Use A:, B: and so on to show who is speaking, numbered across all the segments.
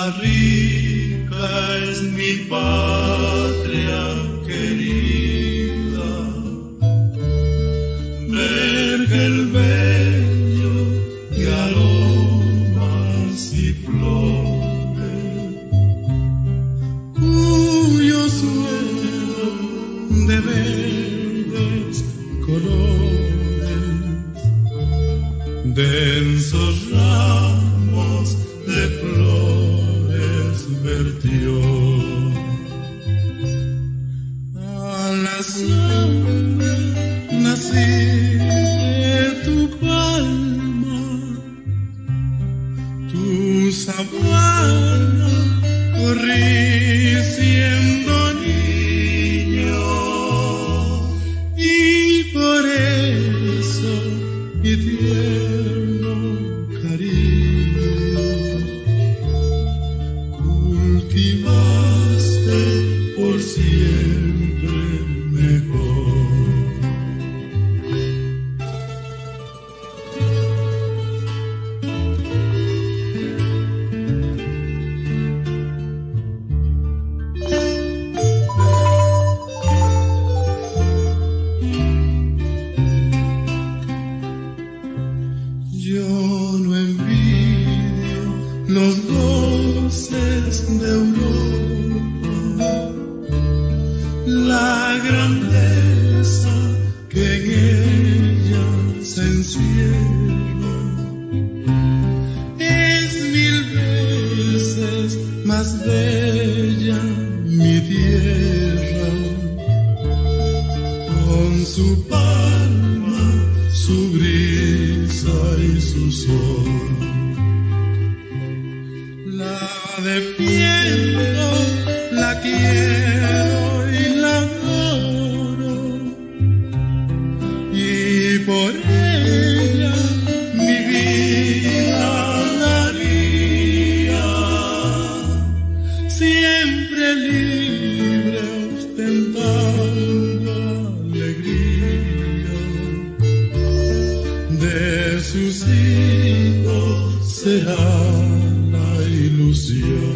A: rica es mi patria querida, vergel bello de aromas y flores, cuyo suelo de verdes colores, densos ramos de flores vertió. A la sombra nací de tu palma, tu sabana corrí siendo niño, y por eso mi tierno cariño cultivaste por siempre mejor. Yo no envidio los goces de Europa, la grandeza que en ella se encierra es 1000 veces más bella mi tierra, con su palma, su brisa y su sol. La defiendo, la quiero y la adoro, y por ella mi vida daría, siempre libre ostentando alegría, de sus hijos será la ilusión.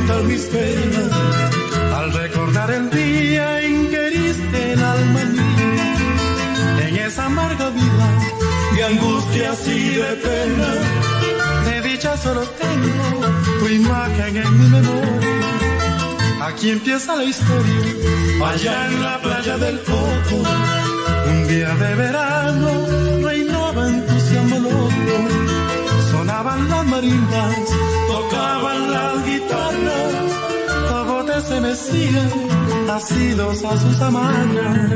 A: contar mis penas al recordar el día en que heriste el alma mía. En esa amarga vida de angustias y de pena, de dicha solo tengo tu imagen en mi memoria. Aquí empieza la historia, allá en la playa del Coco. Un día de verano reinaba entusiasmo loco. Sonaban las marimbas, tocaban las guitarras, los botes se mecían, asidos a sus hamanas.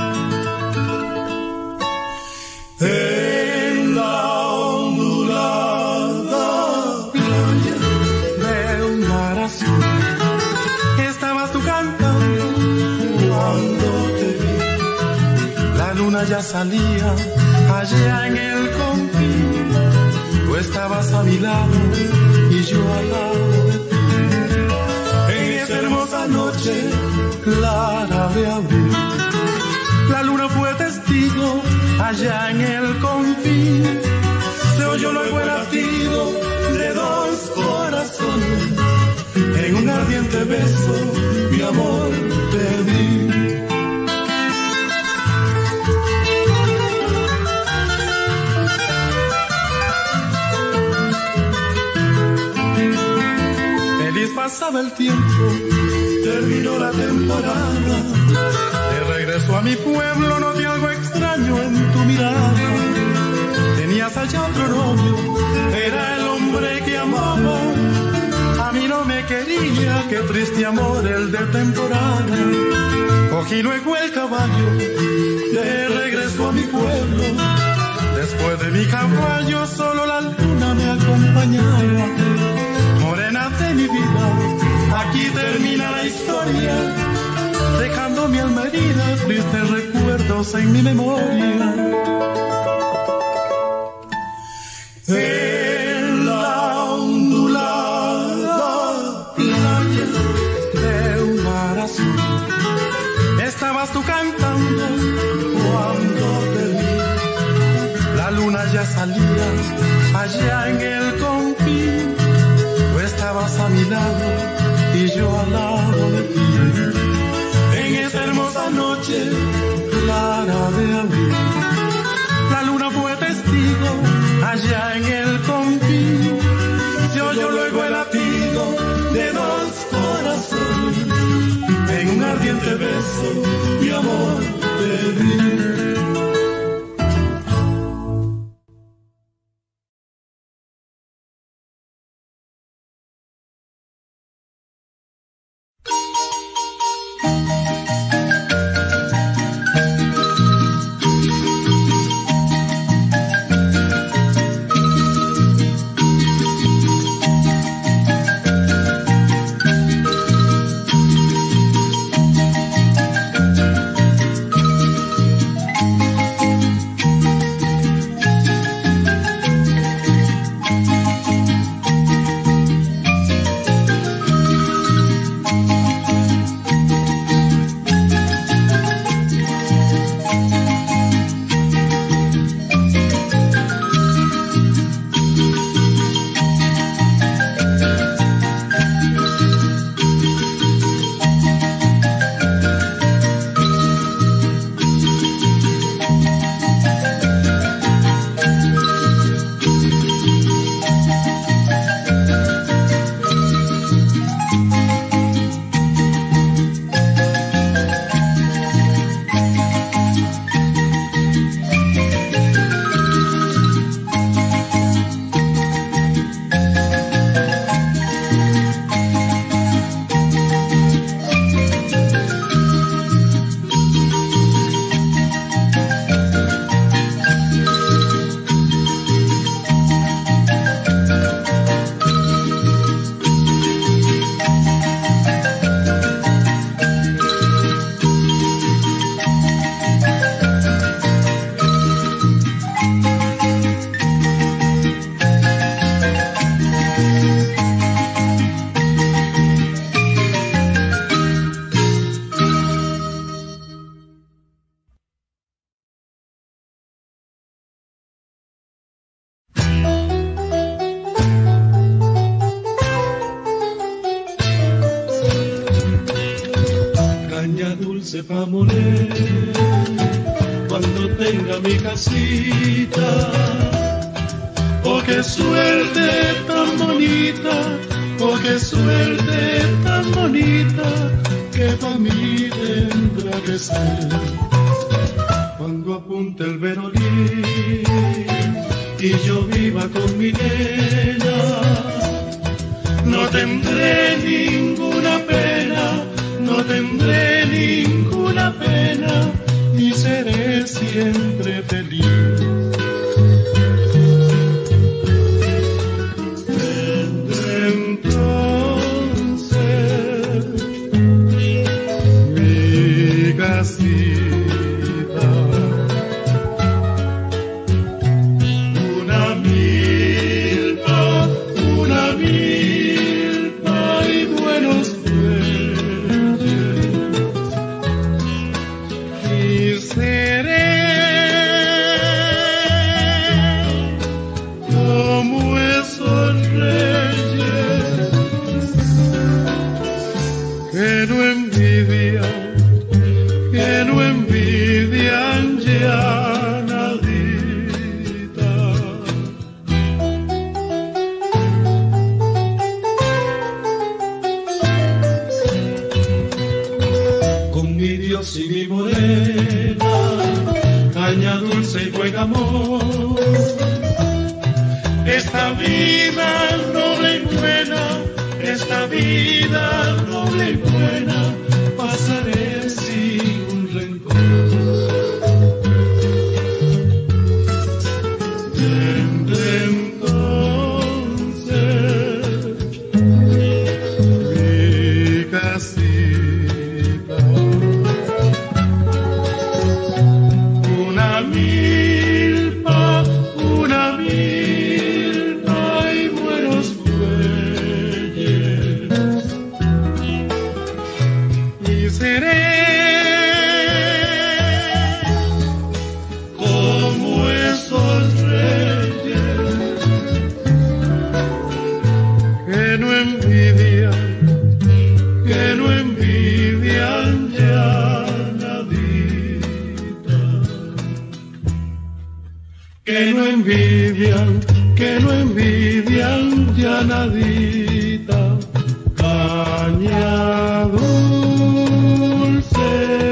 A: En la ondulada playa de un mar azul estabas tú cantando cuando te vi. La luna ya salía allá en el confín. Tú estabas a mi lado y yo al lado de ti. En esa hermosa noche clara de abril, la luna fue testigo allá en el confín. Se oyó luego el latido de dos corazones. En un ardiente beso, mi amor, te di. Feliz pasaba el tiempo, terminó la temporada. De regreso a mi pueblo noté algo extraño en tu mirada. Tenías allá otro novio, era el hombre que amaba. A mí no me quería, qué triste amor el de temporada. Cogí luego el caballo, de regreso a mi pueblo. Después de mi caballo solo la luna me acompañaba. Morena de mi vida, aquí termina la historia, dejando mi alma herida, tristes recuerdos en mi memoria. En la ondulada playa de un mar azul estabas tú cantando cuando te vi. La luna ya salía allá en el confín. Tú estabas a mi lado y yo al lado de ti. En esa hermosa noche clara de abril, la luna fue testigo allá en el confín. Se oyó luego el latido de dos corazones. En un ardiente beso, mi amor, te di. caña dulce pa' moler, cuando tenga mi casita. Oh, qué suerte tan bonita, oh, qué suerte tan bonita, que pa' mí tendrá que ser. Cuando apunte el verolín y yo viva con mi nena, no tendré ninguna pena, no tendré ninguna pena, y seré siempre feliz. Tendré entonces mi casita, una milpa y buenos bueyes, y seré como esos reyes que no envidian ya nadita. Con mi Dios y mi morena, caña dulce y buen amor, esta vida noble y buena, esta vida noble y buena, pasaré sin un rencor. Tendré entonces mi casita, una milpa y buenos bueyes, y seré como esos reyes que no envidian ya nadita, que no envidian ya nadita, caña dulce.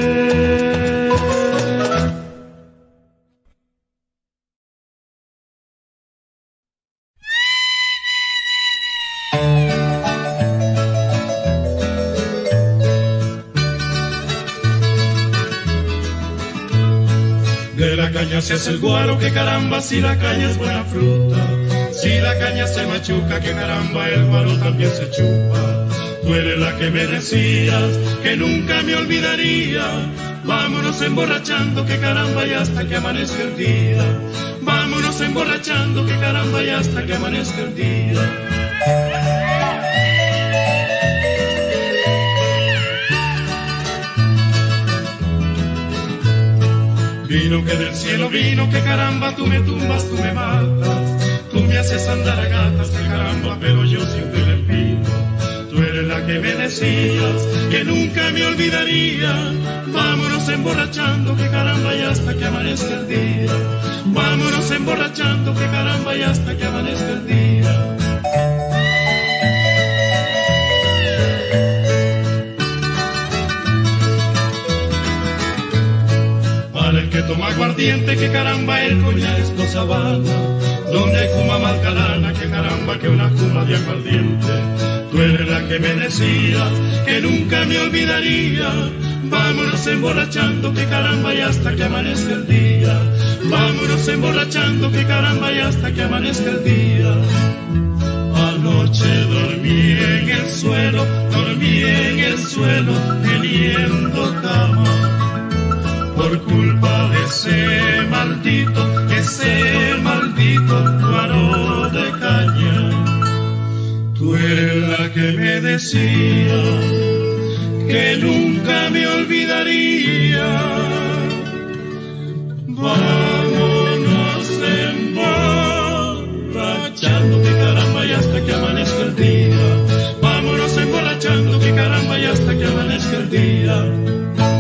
A: De la caña se hace el guaro, que caramba, si la caña es buena fruta. Si la caña se machuca, que caramba, el guaro también se chupa. Tú eres la que me decías que nunca me olvidaría. Vámonos emborrachando, que caramba, y hasta que amanezca el día. Vámonos emborrachando, que caramba, y hasta que amanezca el día. Vino que del cielo vino, que caramba, tú me tumbas, tú me matas, tú me haces andar a gatas, que caramba, pero yo siempre me pido. Tú eres la que me decías que nunca me olvidaría. Vámonos emborrachando, que caramba, y hasta que amanezca el día. Vámonos emborrachando, que caramba, y hasta que amanezca el día. El que toma aguardiente, que caramba, el coñac es cosa vana. Donde hay cuma malcalana, que caramba, que una cuma de aguardiente. Tú eres la que me decías que nunca me olvidaría. Vámonos emborrachando, que caramba, y hasta que amanezca el día. Vámonos emborrachando, que caramba, y hasta que amanezca el día. Anoche dormí en el suelo, teniendo cama. Por culpa de ese maldito guaro de caña. Tú eres la que me decía que nunca me olvidaría. Vámonos emborrachando, que caramba, y hasta que amanezca el día. Vámonos emborrachando, que caramba, y hasta que amanezca el día.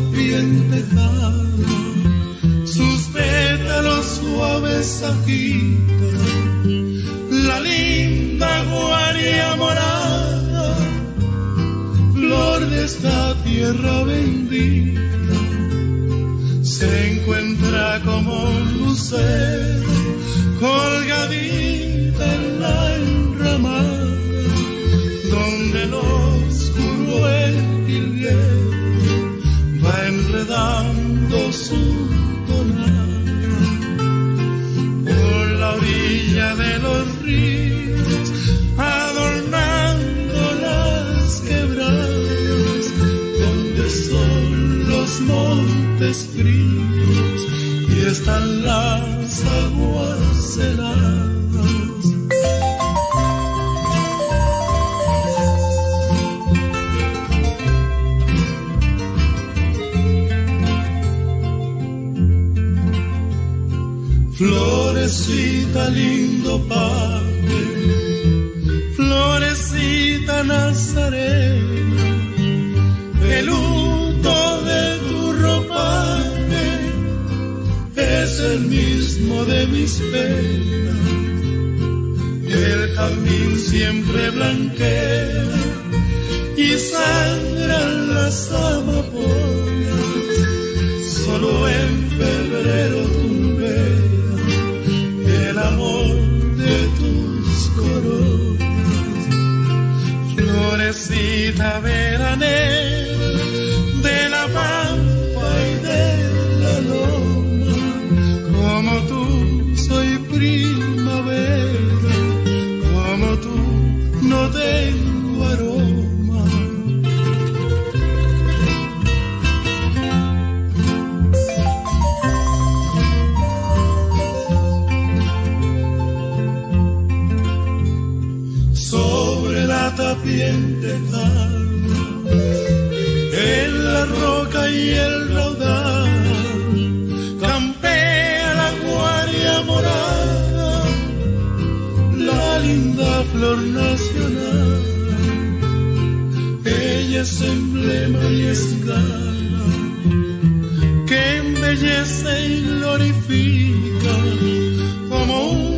A: tapiente tejada, sus pétalos suaves agita la linda guaria morada, flor de esta tierra bendita. Se encuentra como un lucero colgadita en la enramada, donde el oscuro jilguero va enredando su tonada. Por la orilla de los ríos, adornando las quebradas, donde son los montes fríos y están las aguas heladas. Florecita lindo padre, florecita nazarena, el luto de tu ropaje es el mismo de mis penas. El jazmín siempre blanquea y sangran las amapolas, solo en febrero tumbea el amor de tus coronas. Florecita veranera de la pampa y de la loma, como tú soy primavera, como tú no tengo aroma. Tapiente tejada, en la roca y el raudal, campea la guaria morada, la linda flor nacional. Ella es emblema y escala que embellece y glorifica como un